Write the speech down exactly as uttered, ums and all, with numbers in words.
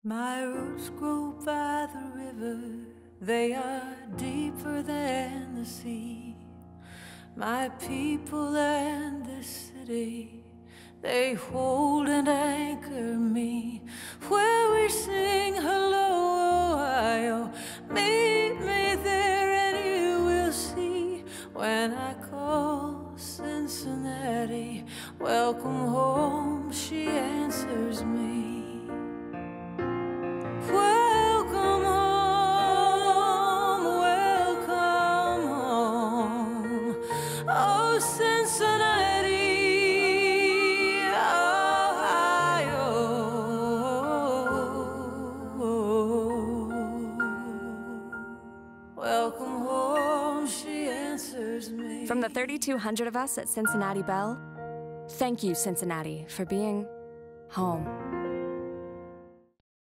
My roots grow by the river, they are deeper than the sea. My people and this city, they hold and anchor me. Where we sing, hello, Ohio, meet me there and you will see. When I call Cincinnati, welcome home, she answers me. Welcome home, welcome home, oh Cincinnati, Ohio. Welcome home, she answers me. From the thirty-two hundred of us at Cincinnati Bell, thank you, Cincinnati, for being home.